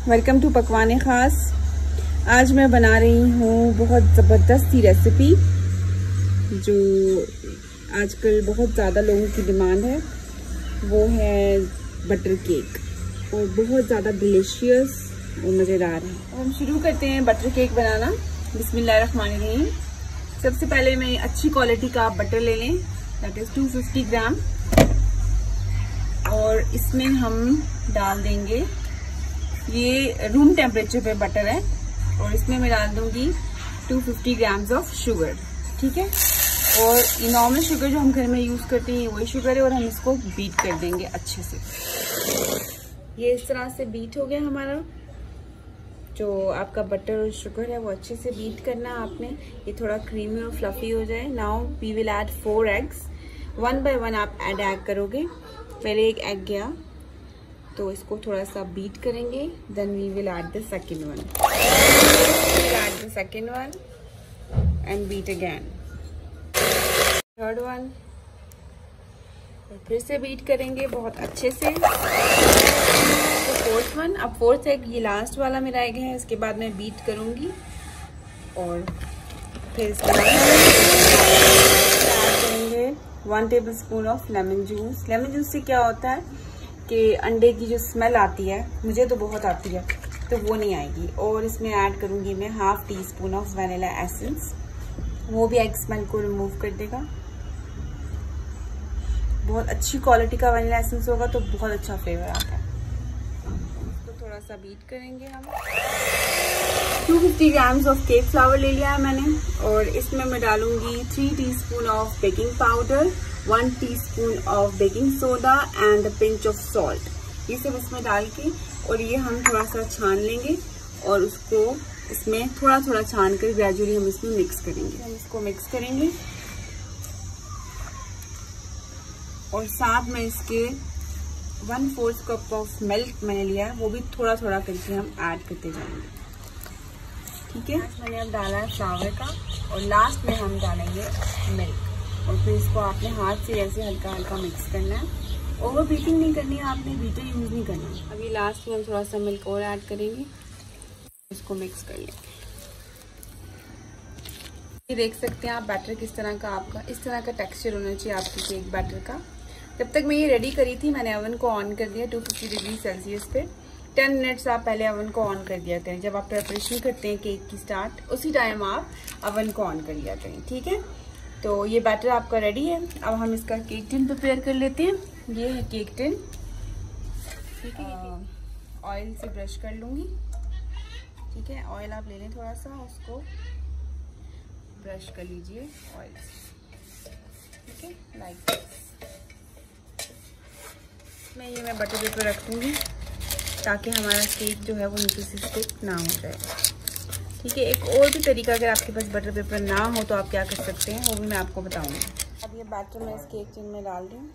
Welcome to पकवाने ख़ास। आज मैं बना रही हूँ बहुत ज़बरदस्त सी रेसिपी जो आजकल बहुत ज़्यादा लोगों की डिमांड है। वो है बटर केक और बहुत ज़्यादा डिलीशियस और मज़ेदार है। अब हम शुरू करते हैं बटर केक बनाना। बिस्मिल्लाहिर्रहमानिर्रहीम। सबसे पहले मैं अच्छी क्वालिटी का बटर ले लें, दैट इज़ 250 ग्राम। और इसमें हम डाल देंगे, ये रूम टेम्परेचर पे बटर है, और इसमें मैं डाल दूंगी 250 ग्राम्स ऑफ शुगर। ठीक है, और ये नॉर्मल शुगर जो हम घर में यूज करते हैं वही शुगर है, और हम इसको बीट कर देंगे अच्छे से। ये इस तरह से बीट हो गया हमारा। जो आपका बटर और शुगर है वो अच्छे से बीट करना है आपने, ये थोड़ा क्रीमी और फ्लफी हो जाए। Now we will add 4 eggs, 1 by 1 आप ऐड करोगे। पहले एक एग गया तो इसको थोड़ा सा बीट करेंगे, then we will add the second one, add the second one and beat again, third one, और फिर से बीट करेंगे बहुत अच्छे से। तो फोर्थ वन, अब फोर्थ एग, ये लास्ट वाला मेरा एग है, इसके बाद मैं बीट करूंगी और फिर इसके बाद ऐड करेंगे 1 tablespoon of lemon juice. Lemon juice से क्या होता है कि अंडे की जो स्मेल आती है, मुझे तो बहुत आती है, तो वो नहीं आएगी। और इसमें ऐड करूंगी मैं 1/2 टीस्पून ऑफ वनीला एसेंस, वो भी एग स्मेल को रिमूव कर देगा। बहुत अच्छी क्वालिटी का वनीला एसेंस होगा तो बहुत अच्छा फ्लेवर आता है। इसको थोड़ा सा बीट करेंगे हम। 250 ग्राम्स ऑफ केक फ्लावर ले लिया है मैंने, और इसमें मैं डालूंगी 3 teaspoon of baking powder, 1 teaspoon of baking soda and pinch of salt. ये सब इसमें डाल के, और ये हम थोड़ा सा छान लेंगे, और उसको इसमें थोड़ा थोड़ा छान कर ग्रेजुअली हम इसमें मिक्स करेंगे। हम इसको मिक्स करेंगे, और साथ में इसके 1/4 कप ऑफ मिल्क मैंने लिया है, वो भी थोड़ा थोड़ा करके हम ऐड करते जाएंगे। ठीक है, मैंने अब डाला है फ्लावर का, और लास्ट में हम डालेंगे मिल्क, और फिर इसको आपने हाथ से ऐसे हल्का हल्का मिक्स करना है। ओवर बीटिंग नहीं करनी है आपने, बीटर यूज नहीं करना। अभी लास्ट में हम थोड़ा सा मिल्क और ऐड करेंगे, इसको मिक्स कर लेंगे। ये देख सकते हैं आप बैटर किस तरह का, आपका इस तरह का टेक्सचर होना चाहिए आपके केक बैटर का। जब तक मैं ये रेडी करी थी, मैंने ओवन को ऑन कर दिया 250 डिग्री सेल्सियस पे। 10 मिनट्स आप पहले ओवन को ऑन कर दिया करें। जब आप प्रिपरेशन करते हैं केक की स्टार्ट, उसी टाइम आप ओवन को ऑन कर लिया करें। ठीक है, तो ये बैटर आपका रेडी है। अब हम इसका केक टिन प्रिपेयर कर लेते हैं। ये है केक टिन। ठीक है, ऑयल से ब्रश कर लूँगी। ठीक है, ऑयल आप ले लें थोड़ा सा, उसको ब्रश कर लीजिए ऑयल से। ठीक है, लाइक मैं ये बटर पेपर रख दूँगी ताकि हमारा केक जो है वो नीचे से स्टिक ना हो जाए। ठीक है, एक और भी तरीका, अगर आपके पास बटर पेपर ना हो तो आप क्या कर सकते हैं, वो भी मैं आपको बताऊंगी। अब ये बैटर मैं इस केक टिन में डाल दूँ।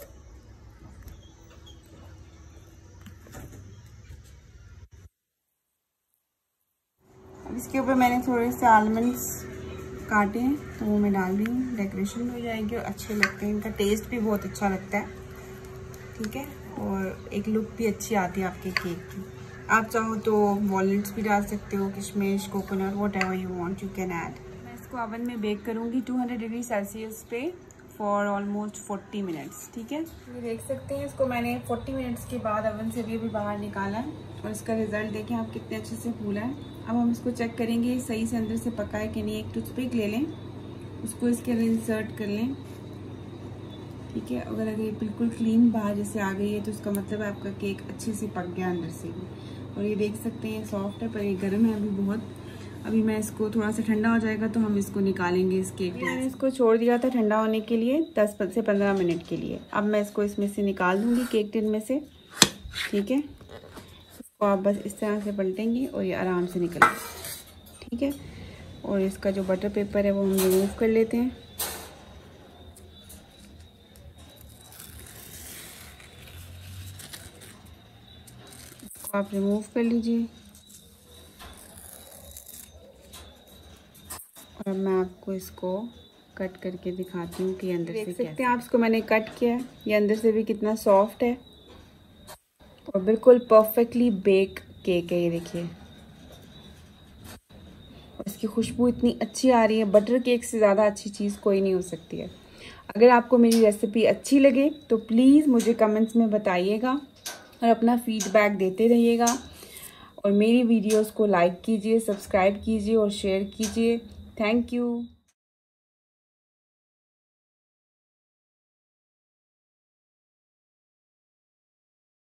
अब इसके ऊपर मैंने थोड़े से आलमंड्स काटे हैं, तो वो मैं डाल रही हूँ। डेकोरेशन हो जाएगी और अच्छे लगते हैं, इनका टेस्ट भी बहुत अच्छा लगता है। ठीक है, और एक लुक भी अच्छी आती है आपके केक की। आप चाहो तो वॉलनट्स भी डाल सकते हो, किशमिश, coconut, whatever you want you can add. मैं इसको ओवन में बेक करूंगी 200 डिग्री सेल्सियस पे फॉर ऑलमोस्ट 40 मिनट्स। ठीक है, ये देख सकते हैं, इसको मैंने 40 मिनट्स के बाद ओवन से भी अभी बाहर निकाला है, और इसका रिजल्ट देखें आप कितने अच्छे से फूला है। अब हम इसको चेक करेंगे सही से अंदर से पका है कि नहीं। एक टूथपिक ले लें, उसको इसके अंदर इंसर्ट कर लें। ठीक है, अगर ये बिल्कुल क्लीन बाहर जैसे आ गई है तो उसका मतलब है आपका केक अच्छे से पक गया अंदर से भी। और ये देख सकते हैं सॉफ्ट है, पर ये गर्म है अभी बहुत। अभी मैं इसको थोड़ा सा ठंडा हो जाएगा तो हम इसको निकालेंगे इस केक में। मैंने इसको छोड़ दिया था ठंडा होने के लिए 10 से 15 मिनट के लिए। अब मैं इसको इसमें से निकाल दूंगी केक टिन में से। ठीक है, इसको आप बस इस तरह से पलटेंगे और ये आराम से निकल जाए। ठीक है, और इसका जो बटर पेपर है वो हम रिमूव कर लेते हैं। आप रिमूव कर लीजिए, और मैं आपको इसको कट करके दिखाती हूँ कि अंदर से देख सकते हैं आप, इसको मैंने कट किया है। ये अंदर से भी कितना सॉफ्ट है और बिल्कुल परफेक्टली बेक केक है, ये देखिए। इसकी खुशबू इतनी अच्छी आ रही है, बटर केक से ज़्यादा अच्छी चीज़ कोई नहीं हो सकती है। अगर आपको मेरी रेसिपी अच्छी लगे तो प्लीज़ मुझे कमेंट्स में बताइएगा और अपना फीडबैक देते रहिएगा। और मेरी वीडियोस को लाइक कीजिए, सब्सक्राइब कीजिए और शेयर कीजिए। Thank you.